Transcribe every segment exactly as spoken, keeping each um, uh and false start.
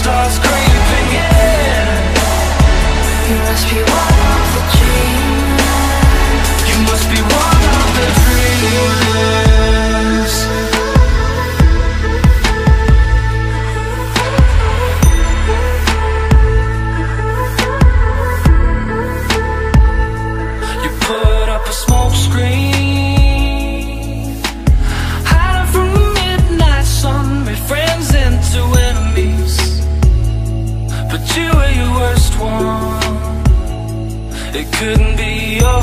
starts creeping in. You must be one of the dreamers. You must be one of the dreamers. You put up a smoke screen, hiding from the midnight sun, made friends into enemies. But you were your worst one. It couldn't be your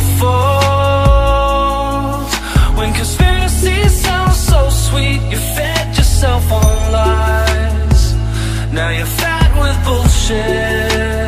fault. When conspiracies sound so sweet, you fed yourself on lies. Now you're fat with bullshit.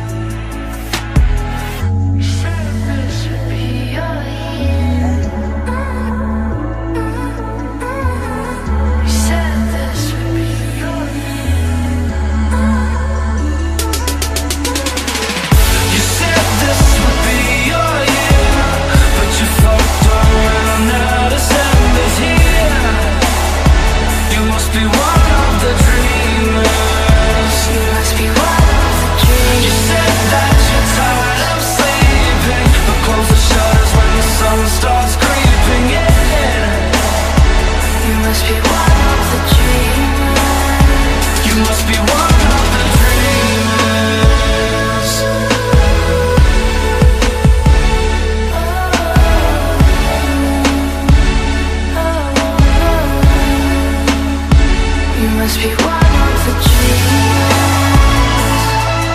Must be one of the dreamers.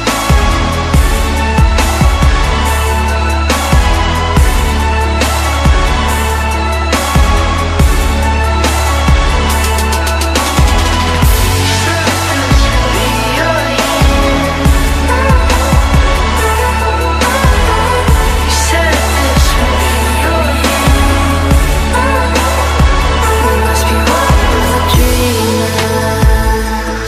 You said this would be your year. You must be one of the dreamers.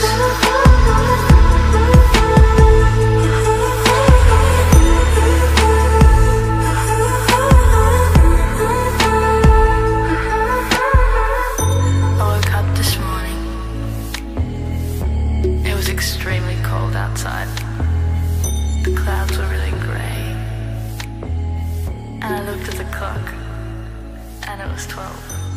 I woke up this morning. It was extremely cold outside. The clouds were really grey. And I looked at the clock, and it was twelve.